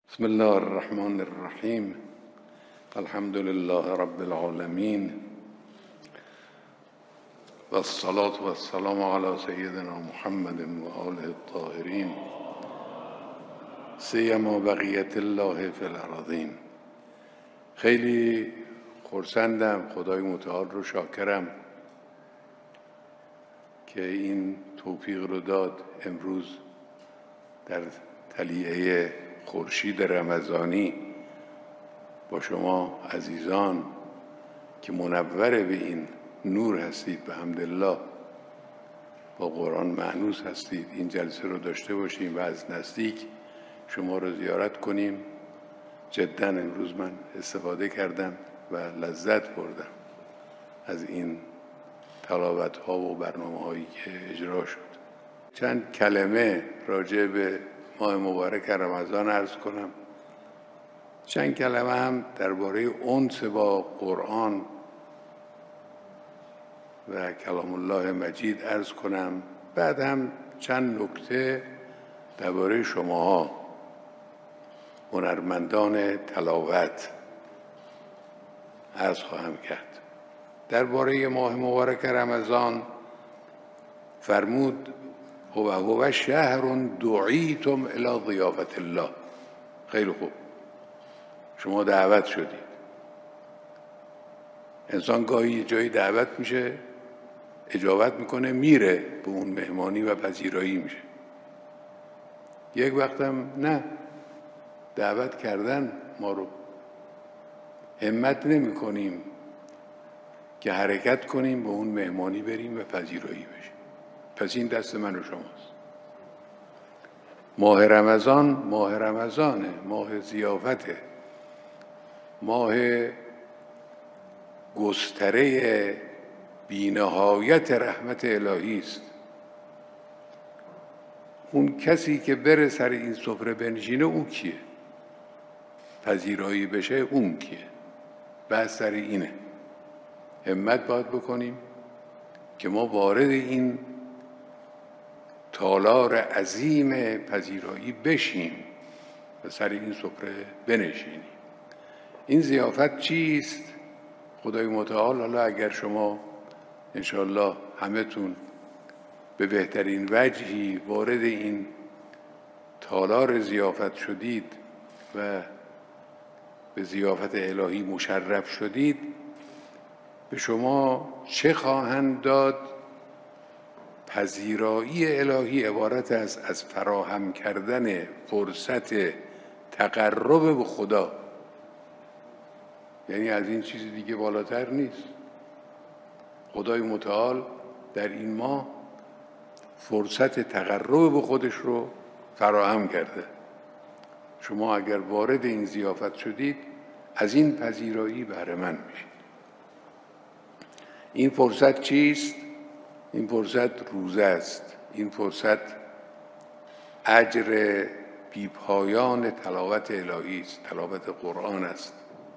بسم الله الرحمن الرحیم. الحمد لله رب العالمین و الصلاة و السلام علی سیدنا محمد و آله الطاهرین سیما بقیت الله فی الارضین. خیلی خرسندم، خدای متعال رو شاکرم که این توفیق رو داد امروز در طلیعه خورشید رمضانی با شما عزیزان که منور به این نور هستید، به حمدالله با قرآن مأنوس هستید، این جلسه رو داشته باشیم و از نزدیک شما رو زیارت کنیم. جدا امروز من استفاده کردم و لذت بردم از این تلاوت ها و برنامه هایی که اجرا شد. چند کلمه راجع به ماه مبارک رمضان عرض کنم، چند کلمه هم درباره انس با قرآن و کلام الله مجید عرض کنم. بعد هم چند نکته درباره شماها هنرمندان تلاوت عرض خواهم کرد. درباره ماه مبارک رمضان فرمود هو شهر دعیتم الی ضیافت الله. خیلی خوب، شما دعوت شدید. انسان گاهی جایی دعوت میشه، اجابت میکنه، میره به اون مهمانی و پذیرایی میشه. یک وقتم نه، دعوت کردن ما رو، همت نمی کنیم که حرکت کنیم به اون مهمانی بریم و پذیرایی بشیم. پس این دست من و شماست. ماه رمضان ماه رمضانه، ماه ضیافته، ماه گستره بی‌نهایت رحمت الهی است. اون کسی که بره سر این سفره بنشینه اون کیه؟ پذیرایی بشه اون کیه؟ بحث سر اینه. همت باید بکنیم که ما وارد این تالار عظیم پذیرایی بشیم و سر این سفره بنشینیم. این ضیافت چیست؟ خدای متعال حالا اگر شما انشاءالله همتون به بهترین وجهی وارد این تالار ضیافت شدید و به ضیافت الهی مشرف شدید، به شما چه خواهند داد؟ پذیرایی الهی عبارت است از فراهم کردن فرصت تقرب به خدا. یعنی از این چیز دیگه بالاتر نیست. خدای متعال در این ماه فرصت تقرب به خودش رو فراهم کرده. شما اگر وارد این ضیافت شدید از این پذیرایی بهره مند میشید. این فرصت چیست؟ این فرصت روزه است. این فرصت اجر بی‌پایان تلاوت الهی است، تلاوت قرآن است.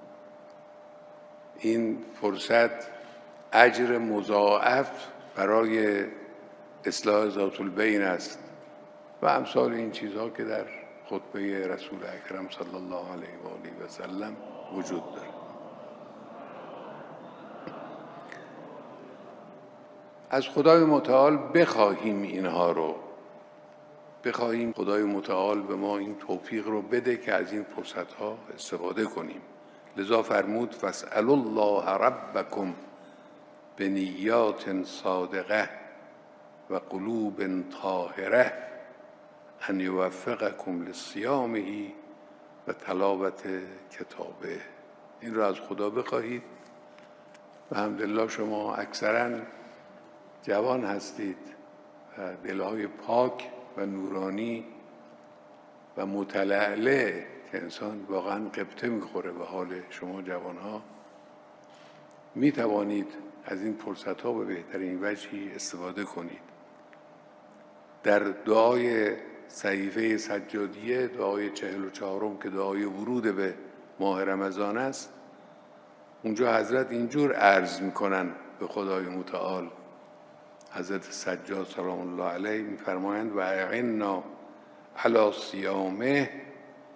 این فرصت اجر مضاعف برای اصلاح ذات البین است و امثال این چیزها که در خطبه رسول اکرم صلی الله علیه و آله و سلم وجود دارد. از خدای متعال بخواهیم اینها رو، بخواهیم خدای متعال به ما این توفیق رو بده که از این فرصتها استفاده کنیم. لذا فرمود فاسألوا الله ربکم بنیات صادقه و قلوب طاهره ان یوفقکم لصیامه و تلاوت کتابه. این رو از خدا بخواهید. و الحمدلله شما اکثرا جوان هستید و دلهای پاک و نورانی و متلألع که انسان واقعا غبطه میخوره به حال شما جوانها. می توانید از این فرصت ها به بهترین وجهی استفاده کنید. در دعای صحیفه سجادیه، دعای 44 که دعای ورود به ماه رمضان است، اونجا حضرت اینجور عرض میکنن به خدای متعال. حضرت سجاد سلام الله علیه میفرمایند و اعنا علی صیامه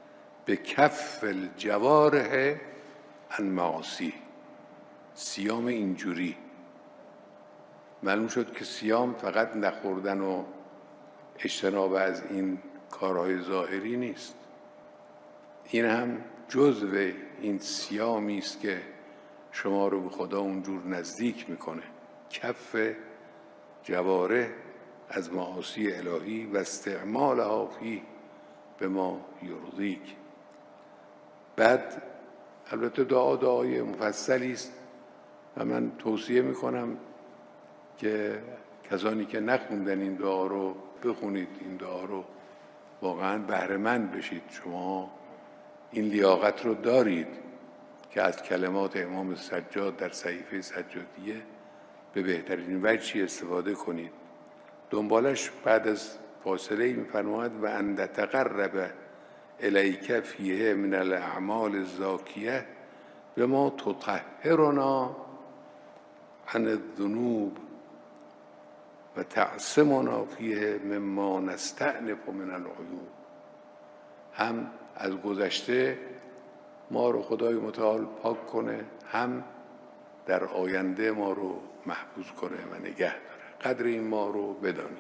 به کف الجوارح عن معاصی. صیام اینجوری معلوم شد که صیام فقط نخوردن و اجتناب از این کارهای ظاهری نیست، این هم جزو این صیامی است که شما رو به خدا اونجور نزدیک میکنه. کف جوارح از معاصی الهی و استعمالها فی به ما یرضیک. بعد البته دعای مفصلی است و من توصیه میکنم که کسانی که نخوندن این دعا رو بخونید، این دعا رو واقعا بهره مند بشید. شما این لیاقت رو دارید که از کلمات امام سجاد در صحیفه سجادیه به بهترین وجهی استفاده کنید. دنبالش بعد از فاصله می‌فرماید و ان تقرب الیک فیه من الاعمال الزاکیه بما تطهرنا عن الذنوب و تعصمنا فیه مما نستأنف من العیوب. هم از گذشته ما رو خدای متعال پاک کنه، هم در آینده ما رو محفوظ کنه و نگه داره. قدر این ما رو بدانیم.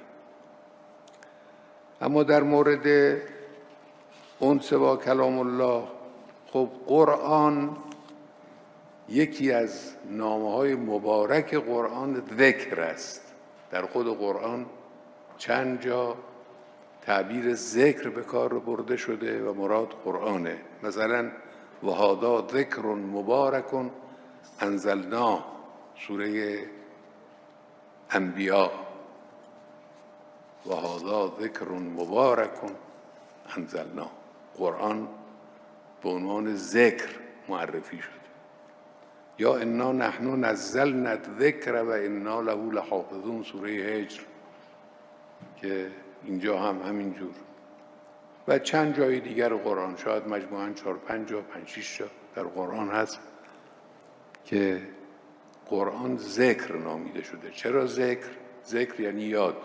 اما در مورد انس با کلام الله، خب قرآن یکی از نامه‌های مبارک قرآن ذکر است. در خود قرآن چند جا تعبیر ذکر به کار برده شده و مراد قرآنه. مثلا و هذا ذکر مبارک انزلناه، سوره انبیاء، و هذا ذکر مبارک انزلناه، قرآن به عنوان ذکر معرفی شده. یا انا نحن نزلنا الذکر و انا له لحافظون، سوره هجر که اینجا هم همینجور و چند جای دیگر قرآن، شاید مجموعاً 4-5 جا 5-6 جا در قرآن هست که قرآن ذکر نامیده شده. چرا ذکر؟ ذکر یعنی یاد.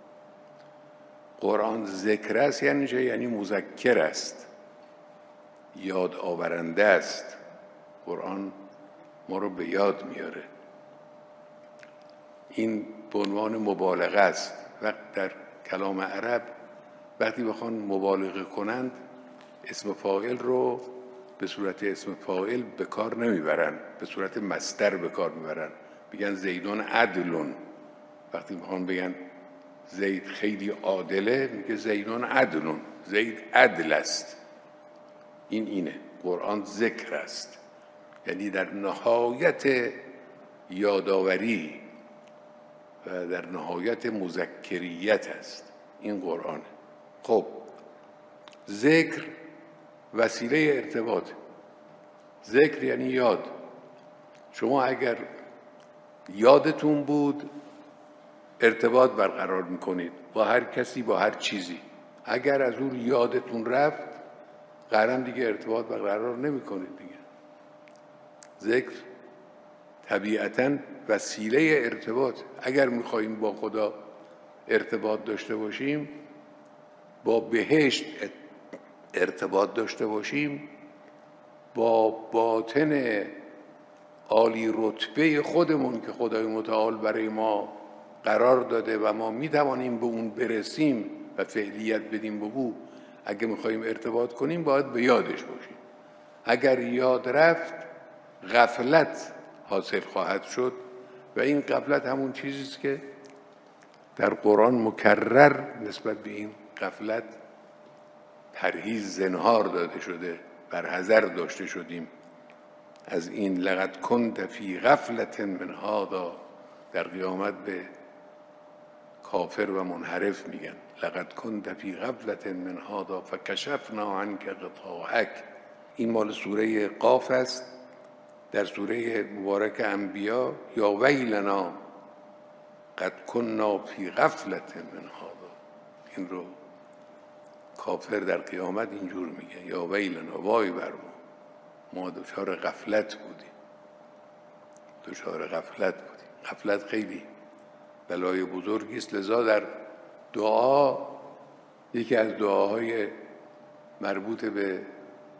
قرآن ذکر است یعنی چه؟ یعنی مذکر است، یاد آورنده است. قرآن ما رو به یاد میاره. این به عنوان مبالغه است. وقت در کلام عرب وقتی بخوان مبالغه کنند اسم فاعل رو به صورت اسم فاعل به کار نمیبرن، به صورت مصدر به کار میبرن. بگن زیدون عدلون. وقتی بخوان بگن زید خیلی عادله، میگه زیدون عدلون، زید عدل است. اینه قرآن ذکر است، یعنی در نهایت یادآوری و در نهایت مذکریت است این قرآن. خب ذکر وسیله ارتباط. ذکر یعنی یاد. شما اگر یادتون بود ارتباط برقرار میکنید با هر کسی، با هر چیزی. اگر از اون یادتون رفت قرار دیگه ارتباط برقرار نمیکنید دیگه. ذکر طبیعتاً وسیله ارتباط. اگر میخواییم با خدا ارتباط داشته باشیم، با بهشت ارتباط داشته باشیم، با باطن عالی رتبه خودمون که خدای متعال برای ما قرار داده و ما میتوانیم به اون برسیم و فعلیت بدیم به او، اگه میخواییم ارتباط کنیم باید به یادش باشیم. اگر یاد رفت غفلت حاصل خواهد شد و این غفلت همون چیزیست که در قرآن مکرر نسبت به این غفلت پرهیز زنهار داده شده، برحذر داشته شدیم از این. لقد کنت فی غفلة من هذا، در قیامت به کافر و منحرف میگن لقد کنت فی غفلة من هذا فکشفنا عنک غطاءک. این مال سوره قاف است. در سوره مبارک انبیاء یا ویلنا قد کنا فی غفلة من هذا، این رو کافر در قیامت اینجور میگه یا ویلنا، وای بر ما دچار غفلت بودیم، دچار غفلت بودیم. غفلت خیلی بلای بزرگی است. لذا در دعا، یکی از دعاهای مربوط به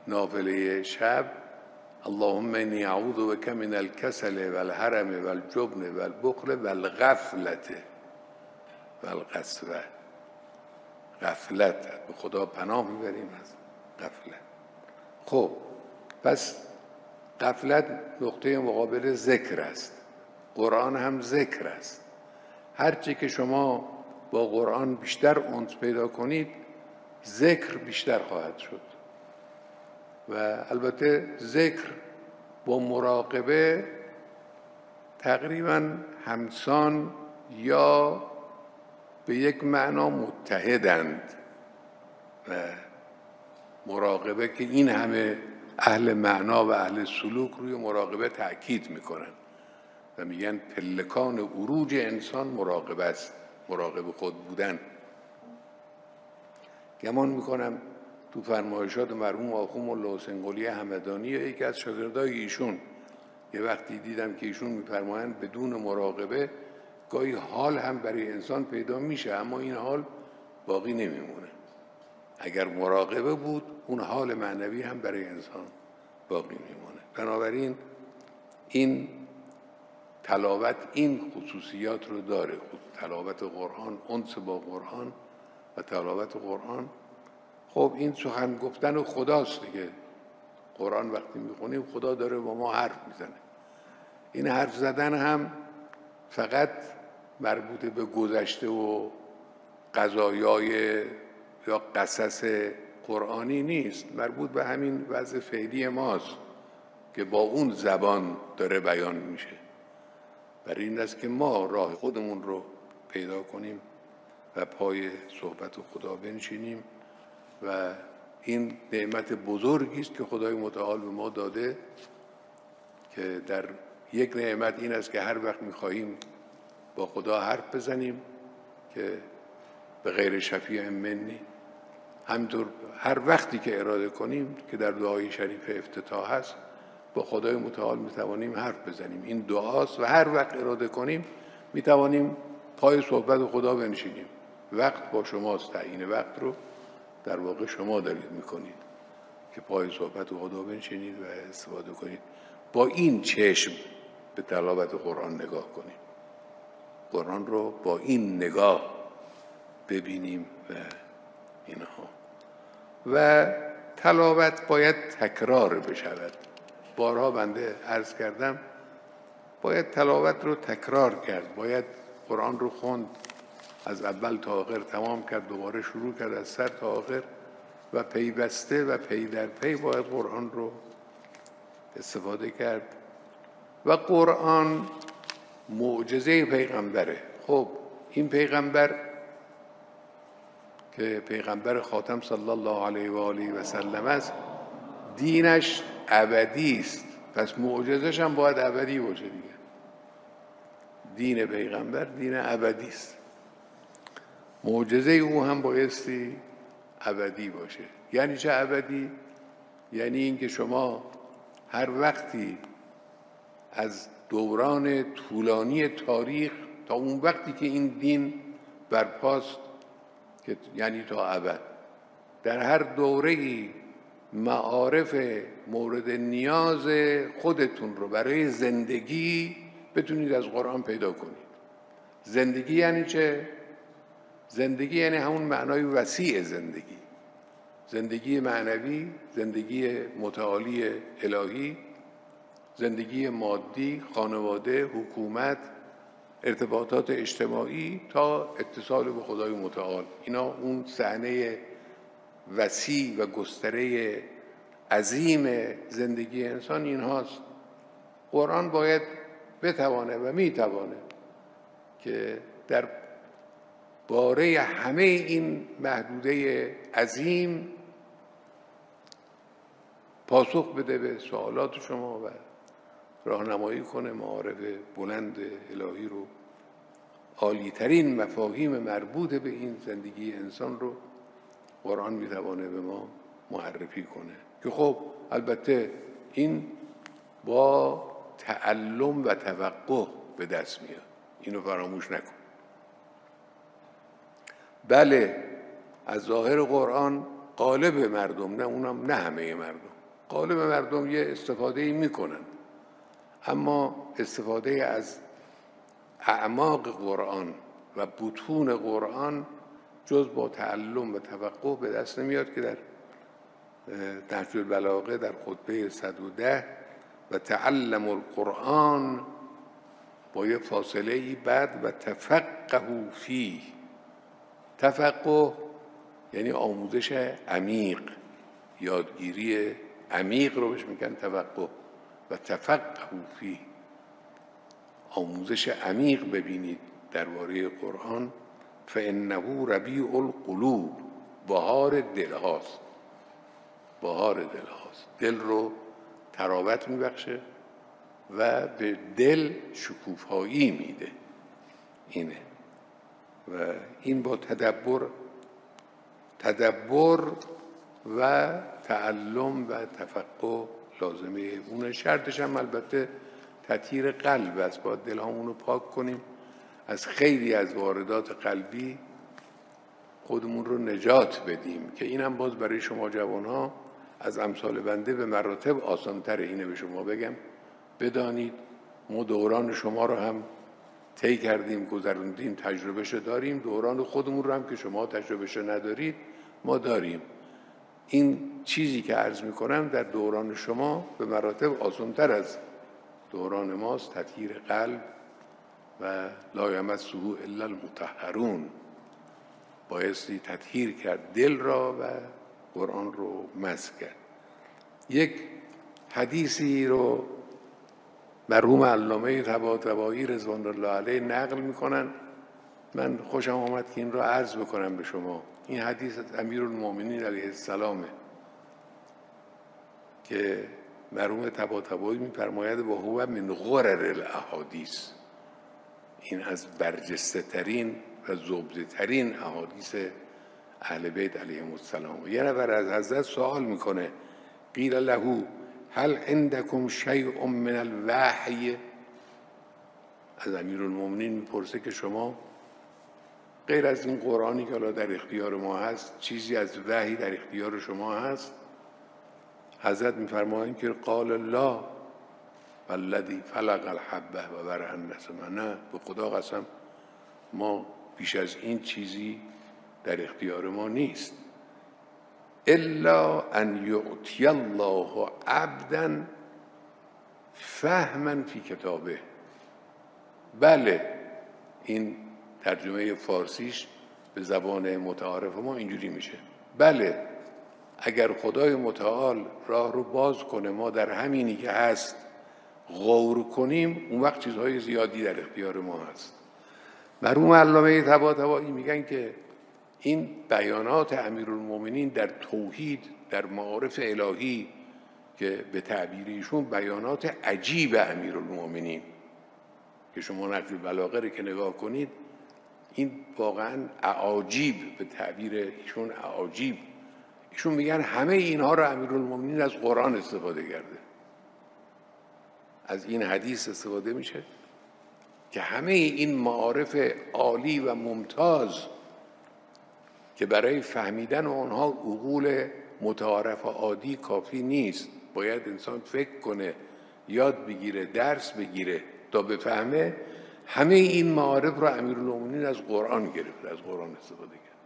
نافله شب اللهم انی اعوذ بک من الکسل و الهرم و الجبن و البخل و الغفلت و القسوه. غفلت، به خدا پناه میبریم از غفلت. خب پس غفلت نقطه مقابل ذکر است. قرآن هم ذکر است. هرچی که شما با قرآن بیشتر انس پیدا کنید ذکر بیشتر خواهد شد. و البته ذکر با مراقبه تقریبا همسان یا به یک معنا متحدند. و مراقبه که این همه اهل معنا و اهل سلوک روی مراقبه تأکید میکنن و میگن پلکان عروج انسان مراقبه است، مراقب خود بودن. گمان میکنم تو فرمایشات مرحوم آخوند ملا حسین قلی همدانی یکی از شاگردای ایشون یه وقتی دیدم که ایشون میفرمایند بدون مراقبه گاهی حال هم برای انسان پیدا میشه اما این حال باقی نمیمونه. اگر مراقبه بود اون حال معنوی هم برای انسان باقی میمونه. بنابراین این تلاوت این خصوصیات رو داره. تلاوت قرآن، انس با قرآن و تلاوت قرآن. خب این سخن گفتن خداست دیگه. قرآن وقتی میخونیم خدا داره با ما حرف میزنه. این حرف زدن هم فقط مربوط به گذشته و قضایای یا قصص قرآنی نیست، مربوط به همین وضع فعلی ماست که با اون زبان داره بیان میشه. برای این است که ما راه خودمون رو پیدا کنیم و پای صحبت خدا بنشینیم و این نعمت بزرگی است که خدای متعال به ما داده که در یک نعمت این است که هر وقت می‌خواهیم با خدا حرف بزنیم که به غیر شفیع منی، همطور هر وقتی که اراده کنیم که در دعای شریف افتتاح هست با خدای متعال میتوانیم حرف بزنیم. این دعاست و هر وقت اراده کنیم میتوانیم پای صحبت خدا بنشینیم. وقت با شماست، تعیین وقت رو در واقع شما دارید میکنید که پای صحبت خدا بنشینید و استفاده کنید. با این چشم به تلاوت قرآن نگاه کنیم، قرآن رو با این نگاه ببینیم و اینها. و تلاوت باید تکرار بشود. بارها بنده عرض کردم باید تلاوت رو تکرار کرد، باید قرآن رو خوند، از اول تا آخر تمام کرد، دوباره شروع کرد از سر تا آخر و پیوسته و پی در پی باید قرآن رو استفاده کرد. و قرآن معجزه پیغمبره. خب این پیغمبر که پیغمبر خاتم صلی الله علیه و آله و سلم است دینش ابدی است، پس معجزش هم باید ابدی باشه دیگه. دین پیغمبر دین ابدی است، معجزه او هم بایستی ابدی باشه. یعنی چه ابدی؟ یعنی اینکه شما هر وقتی از دوران طولانی تاریخ تا اون وقتی که این دین برپاست، که یعنی تا ابد، در هر دوره‌ای معارف مورد نیاز خودتون رو برای زندگی بتونید از قرآن پیدا کنید. زندگی یعنی چه؟ زندگی یعنی همون معنای وسیع زندگی، زندگی معنوی، زندگی متعالی الهی، زندگی مادی، خانواده، حکومت، ارتباطات اجتماعی تا اتصال به خدای متعال. اینا اون صحنه وسیع و گستره عظیم زندگی انسان این هاست. قرآن باید بتوانه و میتوانه که در باره همه این محدوده عظیم پاسخ بده به سوالات شما و راهنمایی کنه معارف بلند الهی رو، عالی‌ترین مفاهیم مربوط به این زندگی انسان رو قرآن میتوانه به ما معرفی کنه. که خب البته این با تعلم و توقع به دست میاد، اینو فراموش نکن. بله از ظاهر قرآن غالب مردم، نه اونم نه همه مردم، غالب مردم یه استفاده میکنن، اما استفاده از اعماق قرآن و بطون قرآن جز با تعلم و تفقه به دست نمیاد که در نهج البلاغه در خطبه 110 و تعلم القرآن با یه فاصله ای بعد و تفقهوا فیه. تفقه یعنی آموزش عمیق، یادگیری عمیق رو بهش میگن تفقه. و تفقهوا فیه، آموزش عمیق ببینید درباره قرآن. فانه ربیع القلوب، بهار دلهاست. بهار دلهاست، دل رو تراوت میبخشه و به دل شکوفایی میده. اینه و این با تدبر و تعلم و تفقه لازمه. اون شرطش هم البته تطهیر قلب است. باید دلهامون رو پاک کنیم از خیلی از واردات قلبی، خودمون رو نجات بدیم، که اینم باز برای شما جوانها از امثال بنده به مراتب آسان‌تره. اینه به شما بگم بدانید. ما دوران شما رو هم طی کردیم، گذروندیم، تجربهشو داریم. دوران خودمون رو هم که شما تجربهشو ندارید ما داریم. این چیزی که عرض میکنم در دوران شما به مراتب آسان‌تر از دوران ماست. تطهیر قلب و لا یمسه الا المطهرون، بایستی تطهیر کرد دل را و قرآن رو مس کرد. یک حدیثی رو مرحوم علامه طباطبایی رضوان الله علیه نقل میکنن. من خوشم آمد که این رو عرض بکنم به شما. این حدیث از امیرالمومنین علیه السلامه که مرحوم طباطبایی میفرماید و هو من غرر الاحادیث، این از برجسته ترین و زبده ترین احادیث اهل بیت علیهم السلام. یه نفر از حضرت سوال میکنه قیل له هل عندکم شیء من الوحی، از امیرالمومنین میپرسه که شما غیر از این قرآنی که الان در اختیار ما هست چیزی از وحی در اختیار شما هست؟ حضرت میفرمایند که قال الله والذی فلق الحبه و برأ النسمه، نه به خدا قسم ما بیش از این چیزی در اختیار ما نیست. الا ان یعطی الله عبدا فهما فی کتابه. بله، این ترجمه فارسیش به زبان متعارف ما اینجوری میشه: بله، اگر خدای متعال راه رو باز کنه ما در همینی که هست غور کنیم، اون وقت چیزهای زیادی در اختیار ما هست. مرحوم علامه طباطبایی میگن که این بیانات امیرالمومنین در توحید، در معارف الهی، که به تعبیر ایشون بیانات عجیب امیرالمومنین، که شما نهج البلاغه رو که نگاه کنید این واقعا اعاجیب، به تعبیر ایشون اعاجیب. ایشون میگن همه اینها رو امیرالمومنین از قرآن استفاده کرده، از این حدیث استفاده میشه که همه این معارف عالی و ممتاز که برای فهمیدن اونها عقول متعارف و عادی کافی نیست، باید انسان فکر کنه، یاد بگیره، درس بگیره تا بفهمه. همه این معارف رو امیرالمومنین از قرآن گرفت، از قرآن استفاده کرد.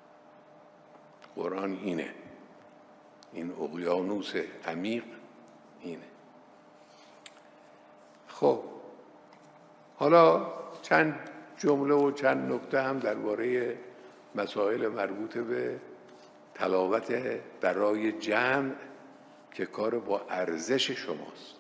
قرآن اینه، این اقیانوس عمیق اینه. خب حالا چند جمله و چند نکته هم درباره مسائل مربوط به تلاوت برای جمع که کار با ارزش شماست.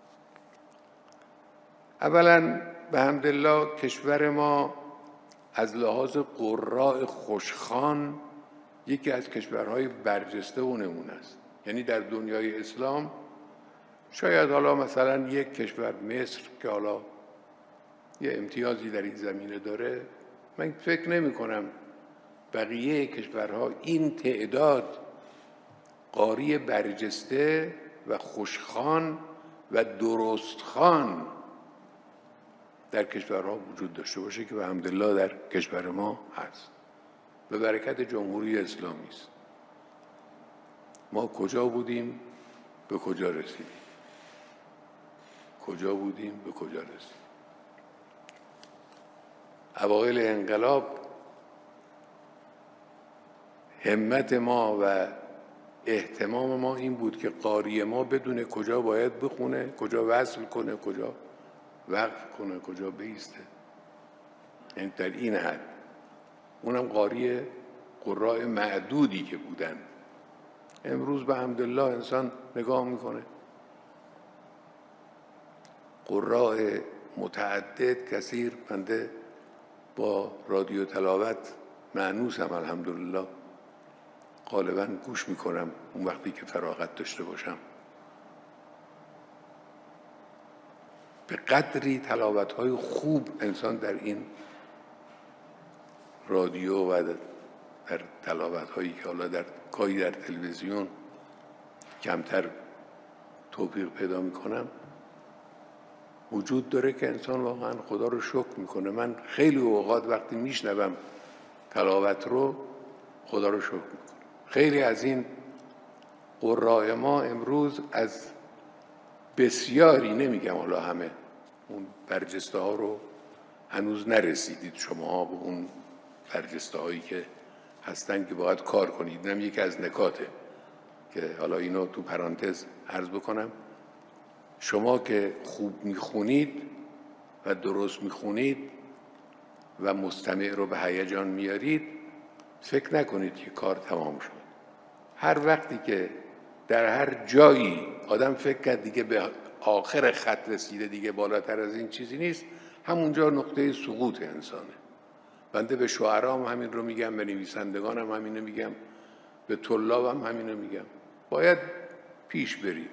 اولا به حمدالله کشور ما از لحاظ قراء خوشخوان یکی از کشورهای برجسته و نمونه است. یعنی در دنیای اسلام شاید حالا مثلا یک کشور مصر که حالا یه امتیازی در این زمینه داره، من فکر نمی کنم بقیه کشورها این تعداد قاری برجسته و خوشخوان و درستخوان در کشورها وجود داشته باشه که به حمدالله در کشور ما هست، به برکت جمهوری اسلامی است. ما کجا بودیم به کجا رسیدیم، کجا بودیم به کجا رسیدیم. اوایل انقلاب همت ما و اهتمام ما این بود که قاری ما بدونه کجا باید بخونه، کجا وصل کنه، کجا وقف کنه، کجا بیسته. یعنی در این حد. اونم قاری قراء معدودی که بودن. امروز به حمدالله انسان نگاه میکنه قراء متعدد کثیر. بنده با رادیو تلاوت مانوسم الحمدلله، غالبا گوش میکنم اون وقتی که فراغت داشته باشم. به قدری تلاوت‌های خوب انسان در این رادیو و در تلاوت‌هایی که حالا در گاهی در تلویزیون کمتر توفیق پیدا میکنم وجود داره که انسان واقعا خدا رو شکر میکنه. من خیلی اوقات وقتی میشنوم تلاوت رو خدا رو شکر میکنم. خیلی از این قراء ما امروز از بسیاری، نمیگم حالا همه، اون برجسته ها رو هنوز نرسیدید شما به اون برجسته هایی که هستن که باید کار کنید. اینم یکی از نکاته که حالا اینو تو پرانتز عرض بکنم. شما که خوب میخونید و درست میخونید و مستمع رو به هیجان میارید، فکر نکنید که کار تمام شد. هر وقتی که در هر جایی آدم فکر کرد دیگه به آخر خط رسیده، دیگه بالاتر از این چیزی نیست، همونجا نقطه سقوط انسانه. بنده به شعرام همین رو میگم، به نویسندگانم همین رو میگم، به طلابم همین رو میگم. باید پیش برید،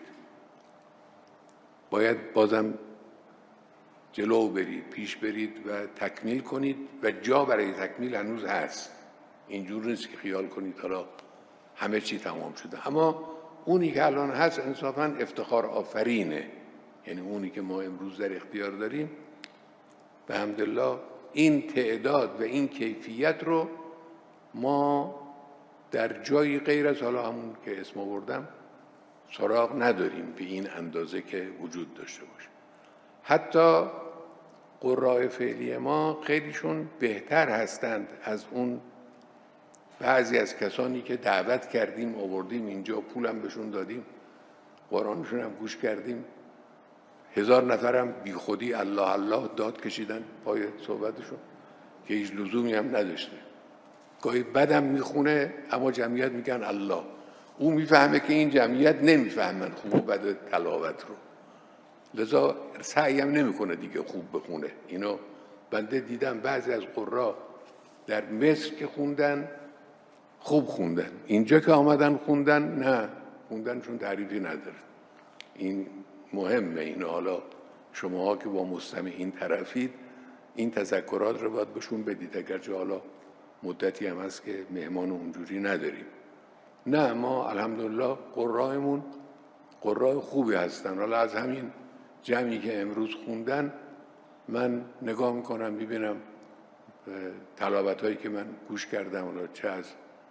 باید بازم جلو برید، پیش برید و تکمیل کنید و جا برای تکمیل هنوز هست. اینجور نیست که خیال کنید حالا همه چی تمام شده. اما اونی که الان هست انصافاً افتخار آفرینه. یعنی اونی که ما امروز در اختیار داریم به حمدالله این تعداد و این کیفیت رو ما در جایی غیر از حالا همون که اسم آوردم سراغ نداریم به این اندازه که وجود داشته باشه. حتی قراء فعلی ما خیلیشون بهتر هستند از اون بعضی از کسانی که دعوت کردیم آوردیم اینجا، پولم بهشون دادیم، قرآنشون هم گوش کردیم، 1000 نفرم بی خودی الله الله داد کشیدن پای صحبتشون که هیچ لزومی هم نداشته. گاهی بدم میخونه اما جمعیت میگن الله. او میفهمه که این جمعیت نمیفهمن خوب و بد تلاوت رو، لذا سعیم نمیکنه دیگه خوب بخونه. اینو بنده دیدم بعضی از قرا در مصر که خوندن خوب خوندن، اینجا که آمدن خوندن نه، خوندنشون تعریفی نداره. این مهمه. اینو حالا شماها که با مستمعین طرفید این تذکرات رو باید بهشون بدید، اگرچه حالا مدتی هم هست که مهمان اونجوری نداریم. نه، ما الحمدلله قرائمون قراء خوبی هستن. حالا از همین جمعی که امروز خوندن من نگاه میکنم ببینم تلاوت هایی که من گوش کردم، حالا چه از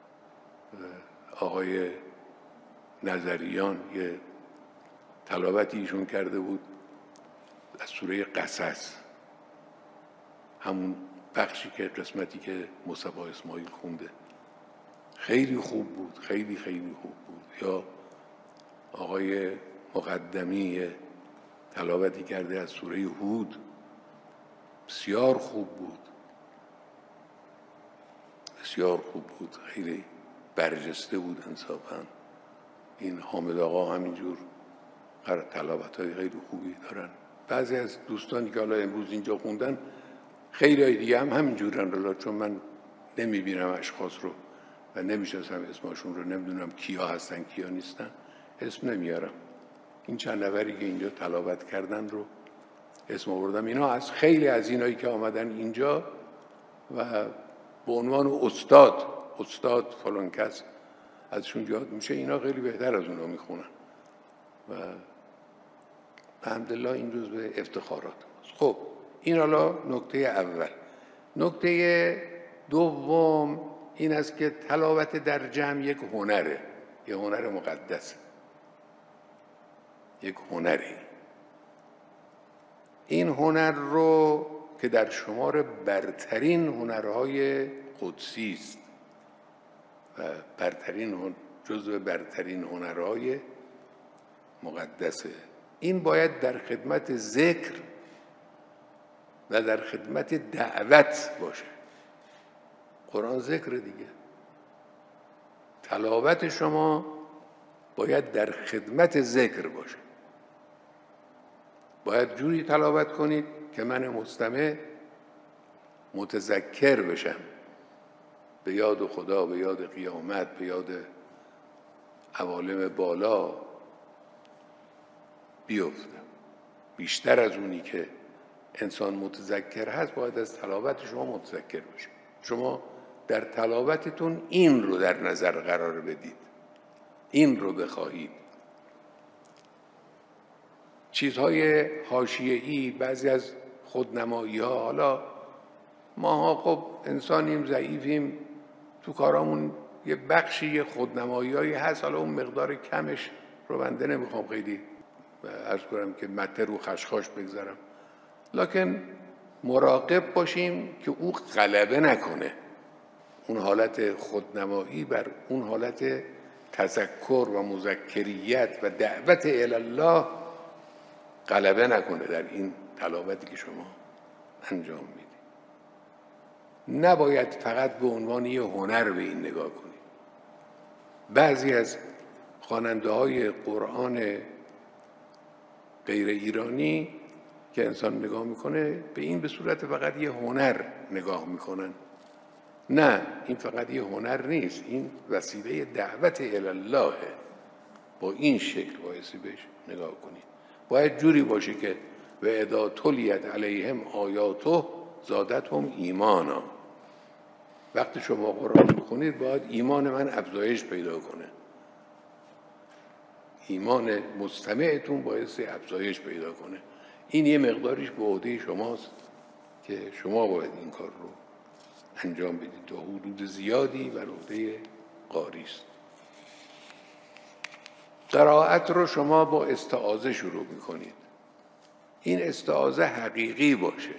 آقای نظریان یه تلاوتی ایشون کرده بود از سوره قصص، همون بخشی که قسمتی که مصطفی اسماعیل خونده، خیلی خوب بود، خیلی خیلی خوب بود. یا آقای مقدمی تلاوتی کرده از سوره هود، بسیار خوب بود، بسیار خوب بود، خیلی برجسته بود انصافاً. این حامد آقا همینجور تلاوت‌های خیلی خوبی دارن. بعضی از دوستانی که حالا امروز اینجا خوندن خیلی های دیگه هم همینجورن، چون من نمیبینم اشخاص رو و نمیشناسم اسمشون رو، نمیدونم کیا هستن کیا نیستن، اسم نمیارم. این چند نفری که اینجا تلاوت کردن رو اسم آوردم. اینا از خیلی از اینایی که آمدن اینجا و به عنوان استاد فلان کس ازشون یاد میشه، اینا خیلی بهتر از اونا میخونن و الحمدلله این جزو افتخارات. خب این حالا نکته اول. نکته دوم این است که تلاوت در جمع یک هنره، یک هنر مقدسه. یک هنری. این هنر رو که در شمار برترین هنرهای قدسی است و جزو برترین هنرهای مقدسه، این باید در خدمت ذکر و در خدمت دعوت باشه. قرآن ذکر دیگه. تلاوت شما باید در خدمت ذکر باشه. باید جوری تلاوت کنید که من مستمع متذکر بشم، به یاد خدا، به یاد قیامت، به یاد عوالم بالا بیفتم. بیشتر از اونی که انسان متذکر هست باید از تلاوت شما متذکر باشه. شما در تلاوتتون این رو در نظر قرار بدید، این رو بخواهید. چیزهای حاشیه‌ای، بعضی از خودنمایی‌ها، حالا ماها خب انسانیم، ضعیفیم، تو کارامون یه بخشی خودنمایی‌هایی هست، حالا اون مقدار کمش رو بنده نمیخوام خیلی عرض کنم که مته رو خشخاش بگذارم، لکن مراقب باشیم که او غلبه نکنه، اون حالت خودنمایی بر اون حالت تذکر و مذکریت و دعوت الی الله غلبه نکنه در این تلاوتی که شما انجام میدید. نباید فقط به عنوان یه هنر به این نگاه کنید. بعضی از خواننده های قرآن غیر ایرانی که انسان نگاه میکنه به این به صورت فقط یه هنر نگاه میکنن. نه، این فقط یه هنر نیست، این وسیله دعوت الی الله. با این شکل بایستی بهش نگاه کنید. باید جوری باشه که و اذا تلیت علیهم آیاته زادتهم ایمانا. وقتی شما قرآن بخونید باید ایمان من افزایش پیدا کنه، ایمان مستمعتون بایستی افزایش پیدا کنه. این یه مقداریش به عهده شماست که شما باید این کار رو انجام بدید. تا حدود زیادی بر عهده قاری است. قرائت رو شما با استعاذه شروع میکنید. این استعاذه حقیقی باشه.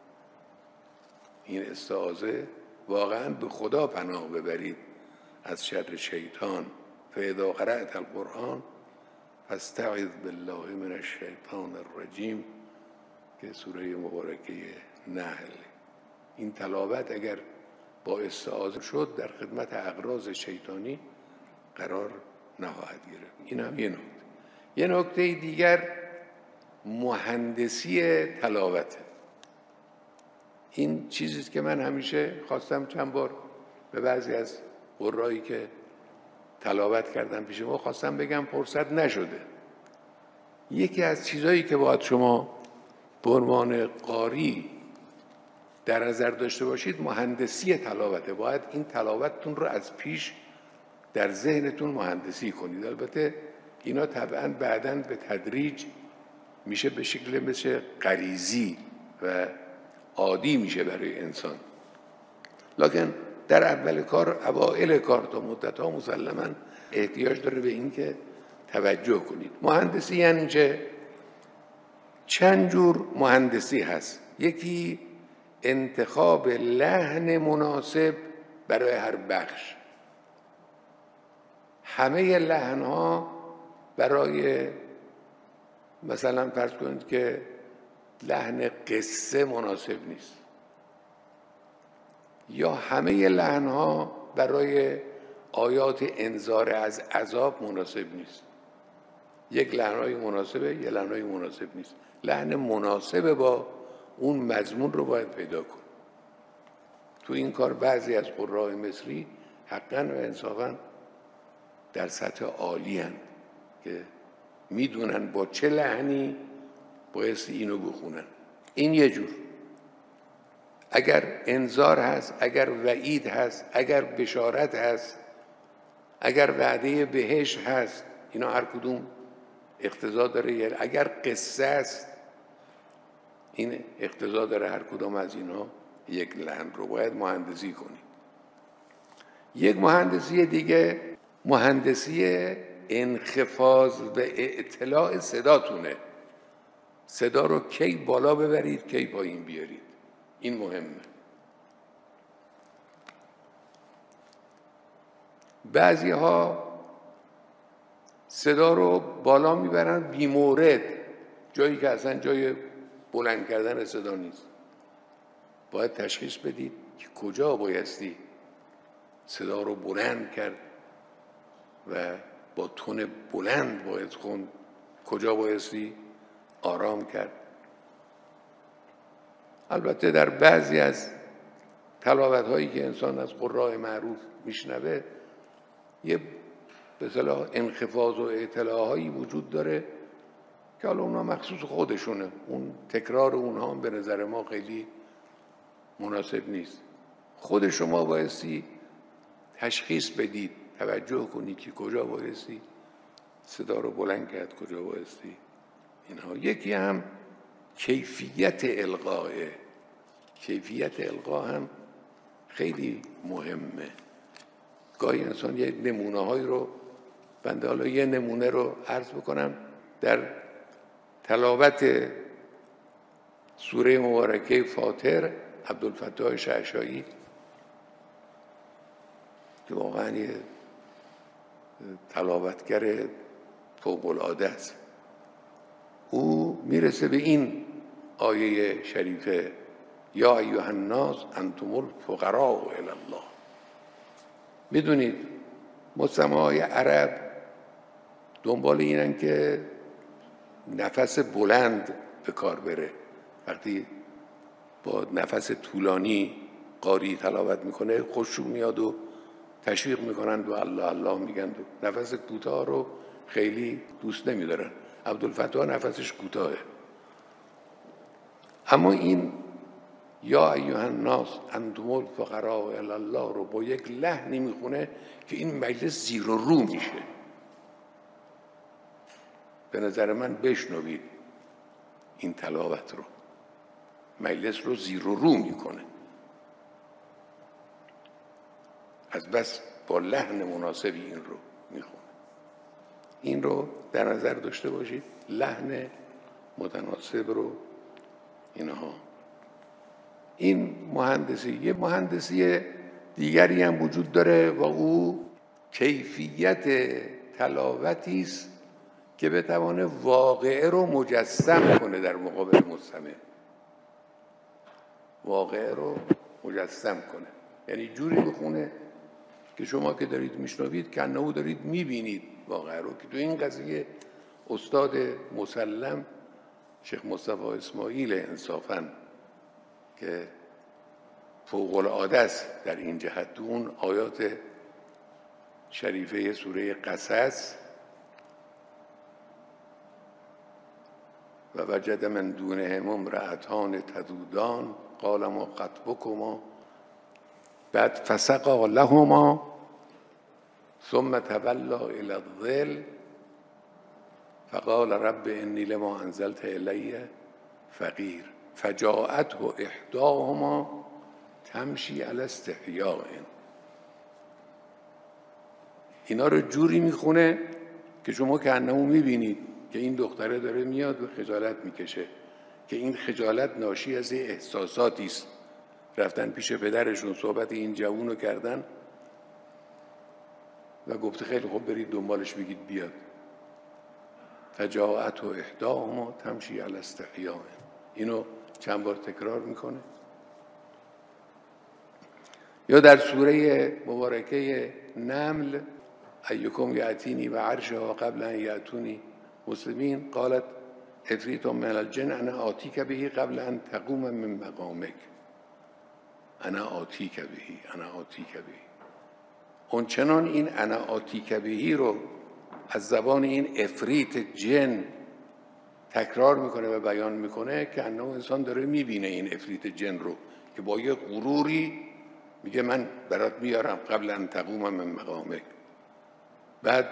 این استعاذه واقعا به خدا پناه ببرید از شر شیطان. فاذا قرأت القرآن فاستعذ بالله من الشیطان الرجیم که سوره مبارکه نحل. این تلاوت اگر با استعاذه شد در خدمت اغراض شیطانی قرار نخواهد گرفت. این هم یه نکته. یه نکته دیگر مهندسی تلاوته. این چیزیست که من همیشه خواستم چند بار به بعضی از قرایی که تلاوت کردم پیش ما خواستم بگم، فرصت نشده. یکی از چیزایی که باید شما به عنوان قاری در نظر داشته باشید مهندسی تلاوته. باید این تلاوتتون رو از پیش در ذهنتون مهندسی کنید. البته اینا طبعا بعداً به تدریج میشه به شکل مثل غریزی و عادی میشه برای انسان، لکن در اول کار، اوائل کار تا مدت‌ها مسلماً احتیاج داره به این که توجه کنید. مهندسی یعنی چه؟ چند جور مهندسی هست. یکی انتخاب لحن مناسب برای هر بخش. همه لحن‌ها برای مثلا فرض کنید که لحن قصه مناسب نیست، یا همه لحن‌ها برای آیات انذار از عذاب مناسب نیست. یک لحن‌های مناسبه، یک لحن‌های مناسب نیست. لحن مناسب با اون مضمون رو باید پیدا کن. تو این کار بعضی از قراء مصری حقاً و انصافاً در سطح عالی هستند که میدونن با چه لحنی بایستی اینو بخونن. این یه جور. اگر انذار هست، اگر وعید هست، اگر بشارت هست، اگر وعده بهشت هست، اینا هر کدوم اقتضا داره. اگر قصه است، این اقتضا داره هر کدوم از اینا یک لحن رو باید مهندسی کنید. یک مهندسی دیگه مهندسی انخفاض و اعتلاع صداتونه. صدا رو کی بالا ببرید کی پایین بیارید، این مهمه. بعضی ها صدا رو بالا میبرن بی مورد، جایی که اصلا جای بلند کردن صدا نیست. باید تشخیص بدید که کجا بایستی صدا رو بلند کرد و با تون بلند باید خوند، کجا بایستی آرام کرد. البته در بعضی از تلاوت هایی که انسان از قراء معروف میشنوه یه به اصطلاح انخفاض و اعتلاع هایی وجود داره که حالا اونا مخصوص خودشونه، اون تکرار اونها به نظر ما خیلی مناسب نیست. خود شما بایستی تشخیص بدید، توجه کنید که کجا بایستی صدا رو بلند کرد، کجا بایستی اینها. یکی هم کیفیت القاه، کیفیت القا هم خیلی مهمه. گاهی انسان یه نمونه هایی رو، بنده حالا یه نمونه رو عرض بکنم. در تلاوت سوره مبارکه فاطر، عبدالفتاح شعشاعی که واقعا یه تلاوتگر فوق العاده است، او میرسه به این آیه شریفه: یا ایها الناس انتم الفقراء الی الله. میدونید مجتمع‌های عرب دنبال اینن که نفس بلند به کار بره. وقتی با نفس طولانی قاری تلاوت میکنه خوششون میاد و تشویق میکنن و الله الله میگن. نفس کوتاه رو خیلی دوست نمیدارن. عبدالفتاح نفسش کوتاهه، اما این یا ایها الناس انتم الفقراء الی الله رو با یک لحنی میخونه که این مجلس زیر و رو میشه. به نظر من بشنوید این تلاوت رو، مجلس رو زیر و رو میکنه، از بس با لحن مناسبی این رو میخونه. این رو در نظر داشته باشید، لحن متناسب رو اینها. این مهندسی، یه مهندسی دیگری هم وجود داره و او کیفیت تلاوتی است که بتوانه واقعه رو مجسم کنه در مقابل مستمع. واقعه رو مجسم کنه، یعنی جوری بخونه که شما که دارید میشنوید که انه دارید میبینید واقعه رو. که تو این قضیه استاد مسلم شیخ مصطفی اسماعیل انصافاً که فوق العاده است در این جهت، تو اون آیات شریفه سوره قصص و وجد من دونهم امرأتان تذودان قال ما خطبکما، بعد فسقا لهما ثم تولی الی الظل فقال رب انی لما انزلت الی فقیر فجاءته احداهما تمشی علی استحیاء. اینا رو جوری میخونه که شما که انه میبینید که این دختره داره میاد و خجالت میکشه، که این خجالت ناشی از احساساتی است. رفتن پیش پدرشون صحبت این جوون رو کردن و گفته خیلی خوب برید دنبالش بگید بیاد. فجاءته احداهما تمشی علی استحیاء. اینو چند بار تکرار میکنه. یا در سوره مبارکه نمل: ایکم یأتینی و عرشها قبل ان یأتونی مسلمین قالت عفریت من الجن انا آتیک بهی قبل ان تقوم من مقامک. انا آتیک بهی، انا آتیک بهی. اون چنان این انا آتیک بهی رو از زبان این عفریت جن تکرار میکنه و بیان میکنه که انه انسان داره میبینه این عفریت جن رو که با یه غروری میگه من برات میارم قبل ان تقوم من مقامک. بعد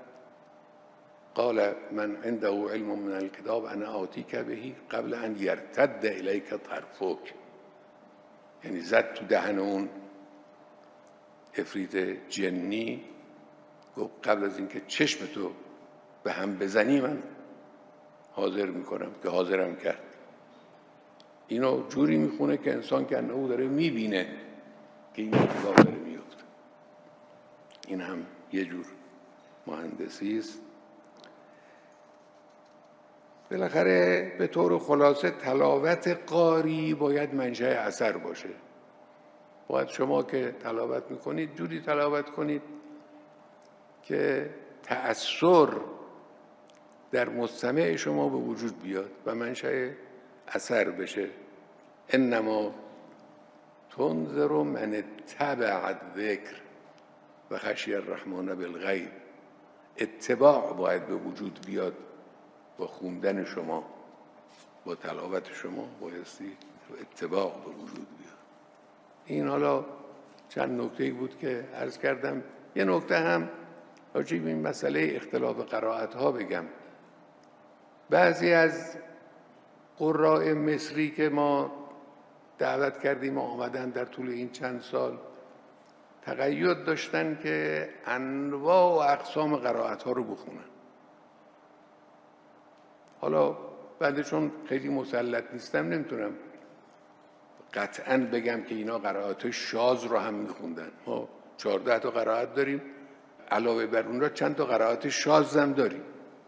قال من عنده علم من الكتاب انا آتیک بهی قبل ان یرتد الیک طرفک. یعنی زد تو دهن اون عفریت جنی گفت قبل از اینکه چشم تو به هم بزنی من حاضر میکنم، که حاضرم کرد. اینو جوری میخونه که انسان که انه داره میبینه که این اتفاق داره میفته. این هم یه جور مهندسی است. بالاخره به طور خلاصه تلاوت قاری باید منشأ اثر باشه. باید شما که تلاوت میکنید جوری تلاوت کنید که تأثیر در مستمع شما به وجود بیاد و منشأ اثر بشه. انما تنذر من اتبع الذکر و خشی الرحمن بالغیب. اتباع باید به وجود بیاد با خوندن شما، با تلاوت شما بایستی اتباع به وجود بیاد. این حالا چند نکته‌ای بود که عرض کردم. یه نکته هم راجع به این مسئله اختلاف قرائت‌ها بگم. بعضی از قراء مصری که ما دعوت کردیم و آمدن در طول این چند سال تقید داشتن که انواع و اقسام قرائت‌ها رو بخونن. حالا بنده چون خیلی مسلط نیستم نمیتونم قطعاً بگم که اینا قرائت شاذ رو هم میخوندن. ما 14 تا قرائت داریم، علاوه بر اون را چند تا قرائت شاذ هم داریم.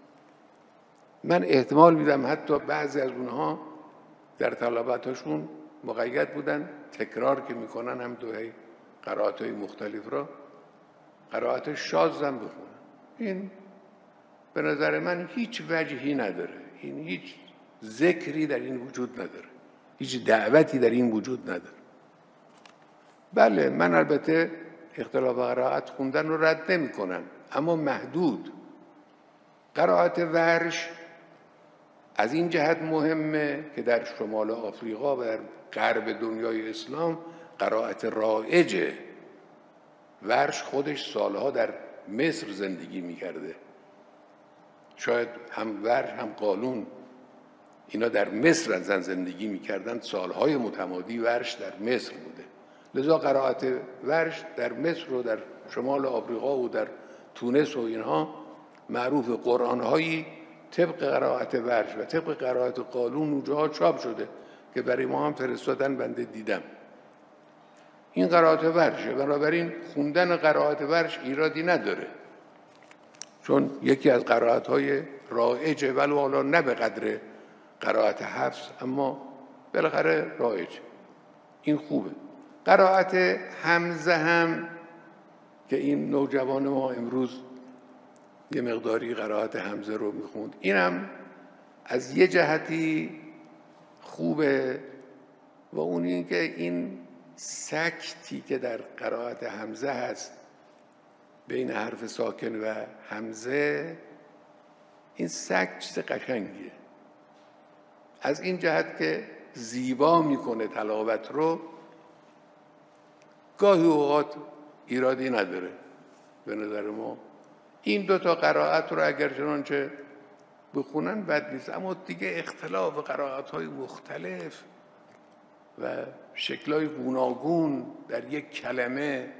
من احتمال میدم حتی بعضی از اونها در تلاوتاشون مقید بودن، تکرار که میکنن هم دوی قرائت‌های مختلف را قرائت شاذ هم بخونن. این به نظر من هیچ وجهی نداره. این هیچ ذکری در این وجود نداره، هیچ دعوتی در این وجود نداره. بله من البته اختلاف قرائت خوندن رو رد نمی کنم، اما محدود. قرائت ورش از این جهت مهمه که در شمال آفریقا و در غرب دنیای اسلام قرائت رایجه. ورش خودش سالها در مصر زندگی میکرده. شاید هم ورش هم قالون اینا در مصر زندگی میکردن، سالهای متمادی ورش در مصر بوده. لذا قرائت ورش در مصر و در شمال آفریقا و در تونس و اینها معروف. قرآنهایی طبق قرائت ورش و طبق قرائت قالون اونجاها چاپ شده که برای ما هم فرستادن، بنده دیدم. این قرائت ورشه، بنابراین خوندن قرائت ورش ایرادی نداره، چون یکی از قرائت‌های رایجه، ولو حالا نه به قدر قرائت حفص، اما بالاخره رایج. این خوبه. قرائت حمزه هم که این نوجوان ما امروز یه مقداری قرائت حمزه رو میخوند، این هم از یه جهتی خوبه و اون این که این سکتی که در قرائت حمزه هست بین حرف ساکن و حمزه، این سکت چیز قشنگیه. از این جهت که زیبا میکنه تلاوت رو، گاهی اوقات ایرادی نداره به نظر ما. این دو تا قرائت رو اگر چنانچه بخونن بد نیست، اما دیگه اختلاف قرائت‌های مختلف و شکل‌های گوناگون در یک کلمه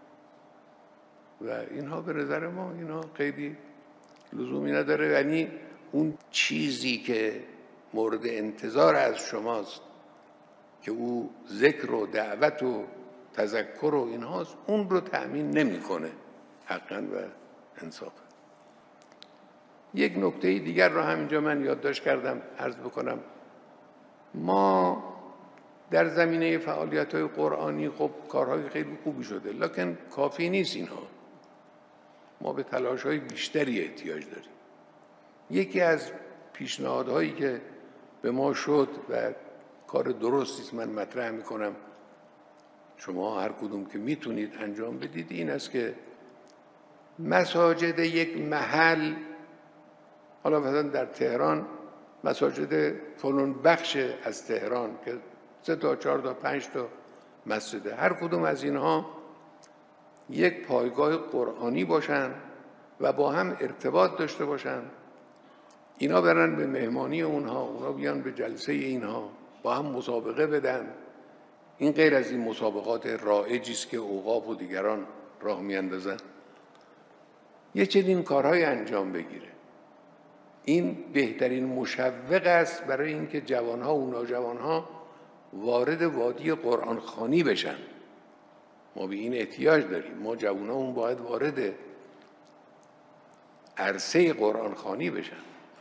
و اینها به نظر ما اینها خیلی لزومی نداره. یعنی اون چیزی که مورد انتظار از شماست که او ذکر و دعوت و تذکر و اینهاست، اون رو تأمین نمی‌کنه حقاً و انصافاً. یک نکته دیگر رو همینجا من یادداشت کردم عرض بکنم. ما در زمینه فعالیت‌های قرآنی خب کارهای خیلی خوبی شده، لکن کافی نیست اینها. ما به تلاش‌های بیشتری احتیاج داریم. یکی از پیشنهادهایی که به ما شد و کار درستی است، من مطرح می‌کنم، شما هر کدوم که میتونید انجام بدید، این است که مساجد یک محل، حالا مثلا در تهران مساجد فلان بخش از تهران که 3 تا 4 تا 5 تا مسجده، هر کدوم از اینها یک پایگاه قرآنی باشن و با هم ارتباط داشته باشن. اینا برن به مهمانی اونها، اونا بیان به جلسه اینها، با هم مسابقه بدن. این غیر از این مسابقات رایجی است که اوقاف و دیگران راه میاندازن. یه چنین کارهای انجام بگیره. این بهترین مشوق است برای اینکه جوانها و نوجوانها وارد وادی قرآن خوانی بشن. ما به این احتیاج داریم. ما جوانامون باید وارد عرصه قرآن خوانی بشن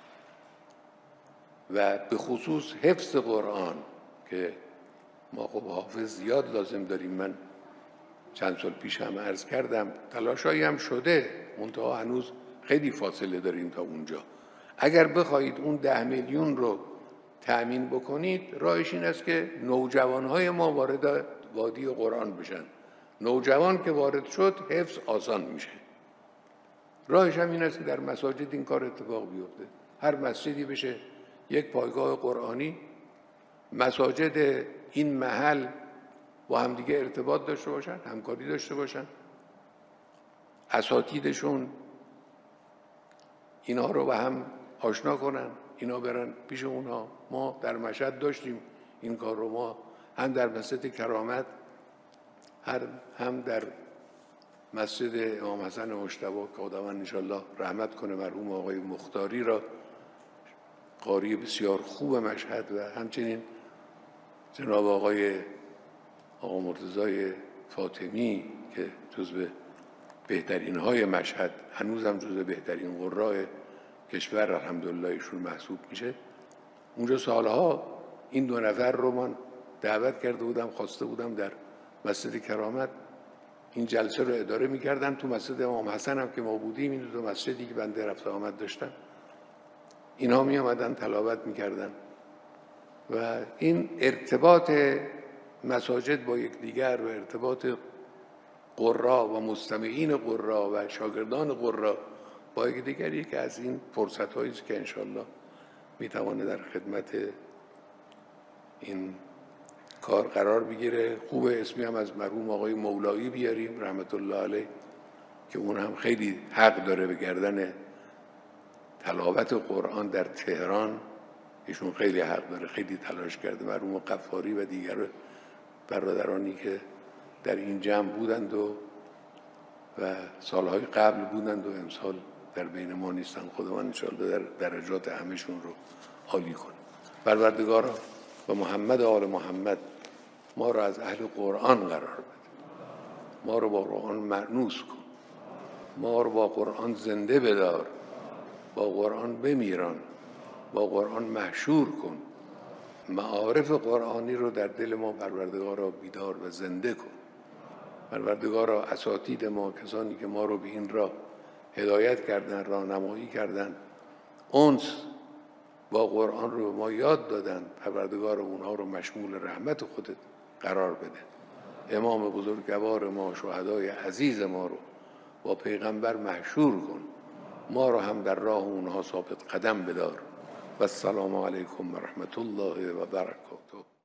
و به خصوص حفظ قرآن که ما خب حافظ زیاد لازم داریم. من چند سال پیش هم عرض کردم تلاشایی هم شده، منتها هنوز خیلی فاصله داریم تا اونجا. اگر بخواهید اون 10 میلیون رو تأمین بکنید، راهش این است که نوجوانهای ما وارد وادی قرآن بشن. نوجوان که وارد شد حفظ آسان میشه. راهش هم این است که در مساجد این کار اتفاق بیفته. هر مسجدی بشه یک پایگاه قرآنی، مساجد این محل با همدیگه ارتباط داشته باشن، همکاری داشته باشن، اساتیدشون اینا رو به هم آشنا کنن، اینا برن پیش اونا. ما در مشهد داشتیم این کار رو. ما هم در مسجد کرامت هم در مسجد امام حسن مجتبی که خداوند انشالله رحمت کنه مرحوم آقای مختاری را، قاری بسیار خوب مشهد، و همچنین جناب آقا مرتضی فاطمی که جزو بهترین های مشهد، هنوزم جزو بهترین قراء کشور الحمدلله ایشون محسوب میشه. اونجا سالها این 2 نفر رو من دعوت کرده بودم، خواسته بودم در مسجد کرامت این جلسه رو اداره میکردن. تو مسجد امام حسن هم که ما بودیم، این 2 مسجدی که بنده رفت آمد داشتم، اینها می آمدن تلاوت میکردن و این ارتباط مساجد با یکدیگر و ارتباط قرا و مستمعین قرا و شاگردان قرا با یکدیگر یکی از این فرصت‌هایی است که انشالله میتوانه در خدمت این کار قرار بگیره. خوب اسمی هم از مرحوم آقای مولایی بیاریم رحمت الله علیه که اون هم خیلی حق داره به گردن تلاوت قرآن در تهران. ایشون خیلی حق داره، خیلی تلاش کرده. مرحوم قفاری و دیگر برادرانی که در این جمع بودند و سالهای قبل بودند و امسال در بین ما نیستن، خداوند انشاءالله در درجات همهشون رو عالی کنه. پروردگارا و محمد آل محمد ما رو از اهل قرآن قرار بده، ما رو با قرآن مأنوس کن، ما رو با قرآن زنده بدار، با قرآن بمیران، با قرآن محشور کن. معارف قرآنی رو در دل ما پروردگارا بیدار و زنده کن. پروردگارا اساتید ما، کسانی که ما رو به این راه هدایت کردن، راهنمایی کردن، انس با قرآن رو ما یاد دادن، پروردگار اونها رو مشمول رحمت خودت قرار بده. امام بزرگوار ما، شهدای عزیز ما رو با پیغمبر محشور کن. ما رو هم در راه اونها ثابت قدم بدار. و السلام علیکم و رحمت الله و برکاته.